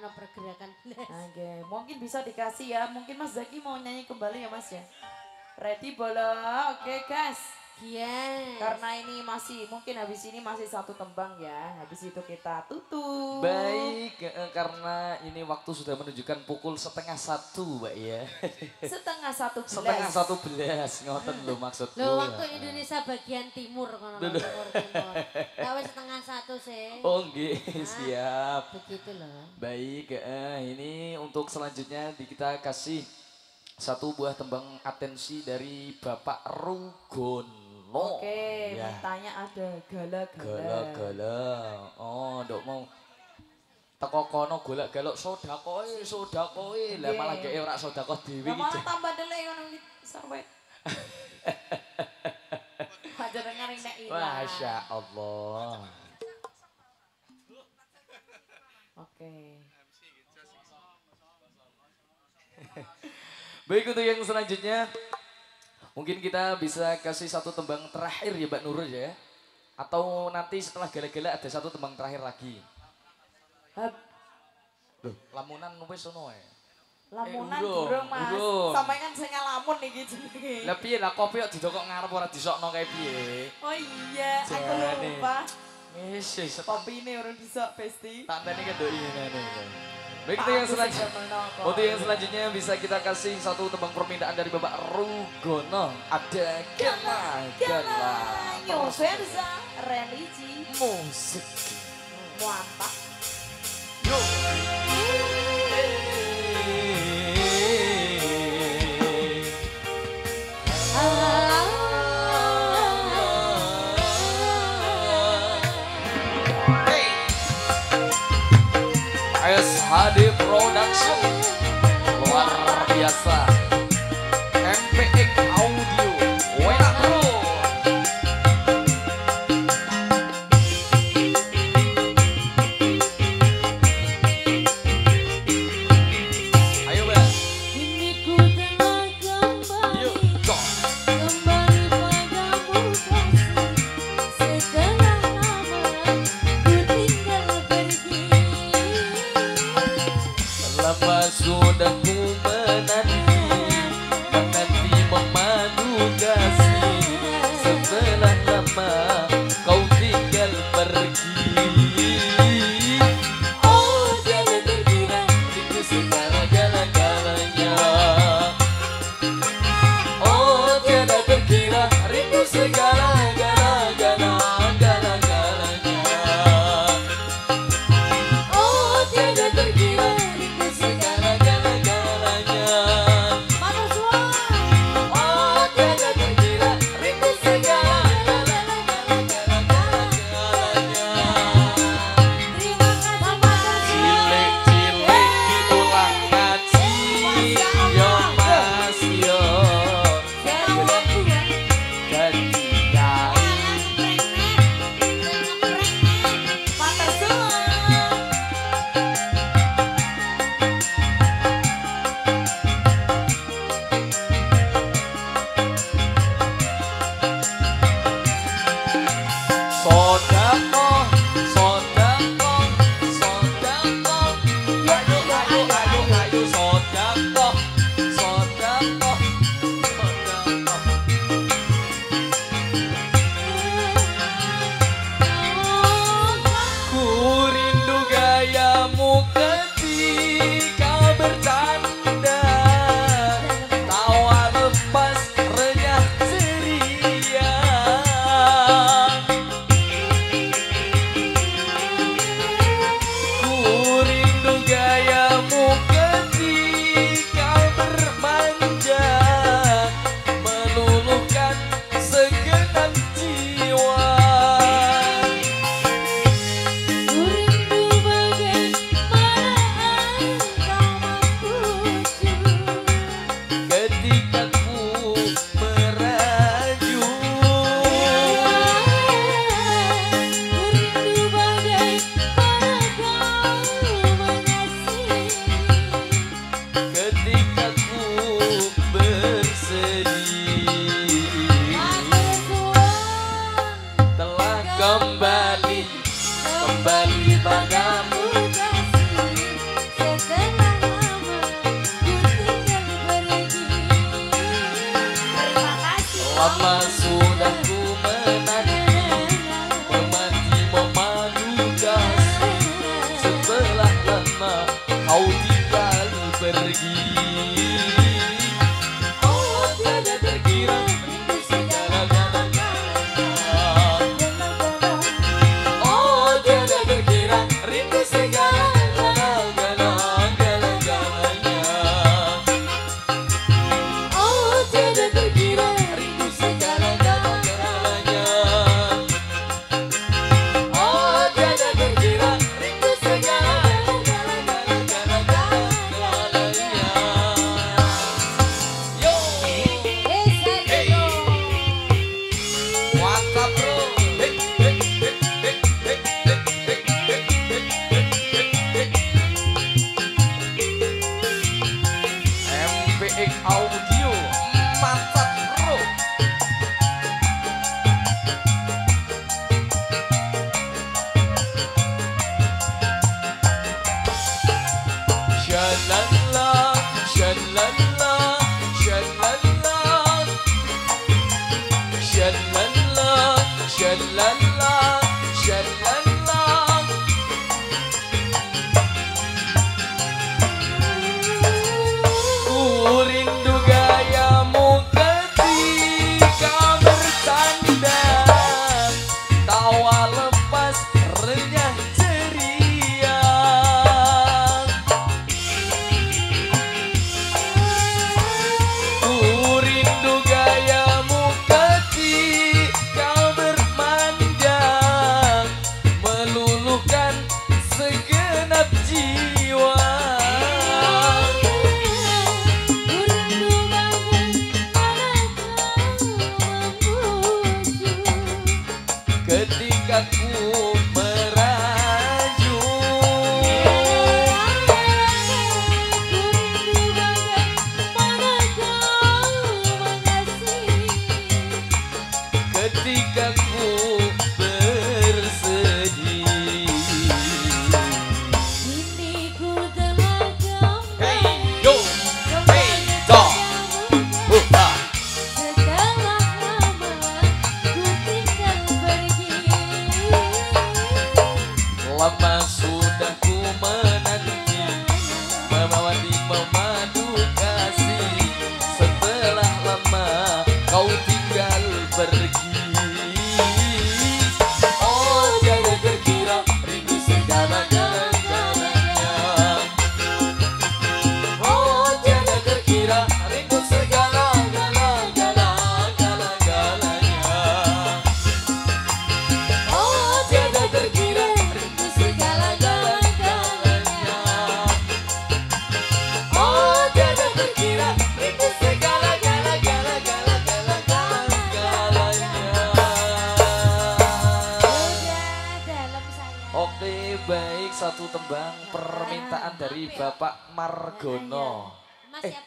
ono pergerakan blas. Oke, mungkin bisa dikasih ya. Mungkin Mas Zaki mau nyanyi kembali ya Mas ya. Ready bola, oke guys. Yes. Karena ini masih, mungkin habis ini masih satu tembang ya. Habis itu kita tutup. Baik, karena ini waktu sudah menunjukkan pukul 12:30 Mbak ya. Setengah satu belas. Setengah 11, ngoten lho maksudku. Lo waktu Indonesia bagian timur kono timur. Nah, wis setengah satu sih. Oh nggih, siap. Begitu loh. Baik, ini untuk selanjutnya kita kasih satu buah tembang atensi dari Bapak Rugono. Oke, ya. mintanya ada gala-gala. Gala-gala. Oh, ndok mau teko kono golek-golek sodakoe. Lah malah gek ora sedekah dhewe Lah malah iki. tambah delek ngono iki sampe. Panjenengan nek ilang. Masya Allah. Oke. Baik, untuk yang selanjutnya mungkin kita bisa kasih satu tembang terakhir ya Mbak Nurul ya. Atau nanti setelah gala-gala ada satu tembang terakhir lagi. Loh, lamunan wis ono ya. Lamunan urung, durung Mas. urung. Sampai kan sing ngelamun iki jenenge. Lah piye lah kopi kok didokok ngarep ora disokno kae piye? Oh iya, aku Jane. lupa. Wis Kopine urung disok Besti. tak tani kedoi ngene. Baik, itu yang selanjutnya. Untuk yang selanjutnya bisa kita kasih satu tembang permintaan dari Bapak Rugono. Ada gala-gala Versa religi musik. mantap. Yuk. SHD Production luar biasa. MPX Audio Wenak Bro. Ayo Mbak. Ini ku telah kembali. Yuk kok. Kembali padamu kasih. Setelah lama ku tinggal pergi. Lama sudah ku menanti memadu kasih. Setelah lama kau tinggal pergi. Oh jangan terkira itu segala-galanya. Oh tiada terkira rindu segala-galanya. Oh tiada terkira rindu segala-galanya. Mana suara? Oh tiada terkira rindu segala-galanya. Terima kasih. Cilik-cilik diulang ngaji. Yo mas yo. Ganti kiai. pergi. Oh tiada terkira rindu segala-galanya. Oh tiada terkira rindu segala-galanya. Oh tiada terkira rindu segala-galanya. Oh tiada terkira rindu segala-galanya. Yo, hey, what's up bro? Hey, hey, hey, hey, hey, hey, hey, hey, hey. MPX Audio mantap bro. Shalala, shalala, shalala, shalala, shalala, shalala. Ku rindu gayamu ketika bercanda, tawa lepas renyah ceria. Ku rindu gayamu ketika bermandang, meluluhkan segenap jiwa. Ketika ku merajuk, ketika ku bersedih. Hey yo, hey do, ha. Lama sudah ku menanti, memawati memadu kasih. Setelah lama kau tinggal pergi. Oh tiada terkira rindu segala-galanya. Oh tiada terkira rindu segala-galanya. Oh tiada terkira rindu segala-galanya. Oh tiada terkira rindu segala-galanya. Dalam saya. Oke baik, satu tembang permintaan dari Bapak Margono. Mas ya.